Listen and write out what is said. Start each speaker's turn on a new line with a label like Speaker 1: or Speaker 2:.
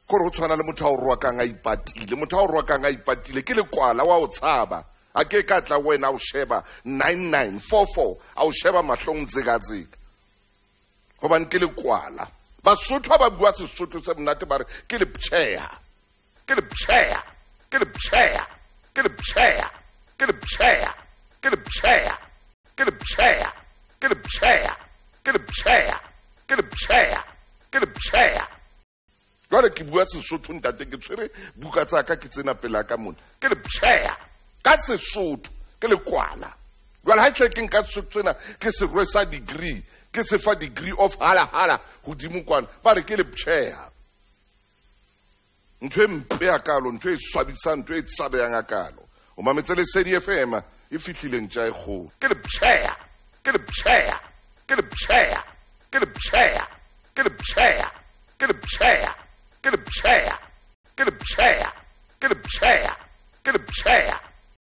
Speaker 1: gore o tshwana le motho a o rwakang a ipatile motho a o rwakang a ipatile ke lekwala wa o tshaba a ke ka tla wena o sheba 9944 a o sheba mahlong tseka-tseka gobane ke lekwala Basotho ba bua Sesotho se monate ba re ke lepcheha ke lepcheha ke lepcheha ke lepcheha ke lepcheha ke lepcheha ke lepcheha ke lepcheha ke lepcheha ke lepcheha ke lepcheha jwale ke bua Sesotho ntate ke tshwere buka tsa ka ke tsena pela ka mona ke lepcheha ka Sesotho ke lekwala jwale ha tle ke nka Sesotho tsena ke se rwesa degree ke se fa degree of hala hodimo kwana ba re ke lepcheha ntho e mpe ya kalo ntho e swabisang ntho e tsabeyang ya kalo o mametse Lesedi FM e fihlile ntja e kgolo ke lepcheha ke lepcheha ke lepcheha ke lepcheha ke lepcheha ke lepcheha ke lepcheha ke lepcheha ke lepcheha ke lepcheha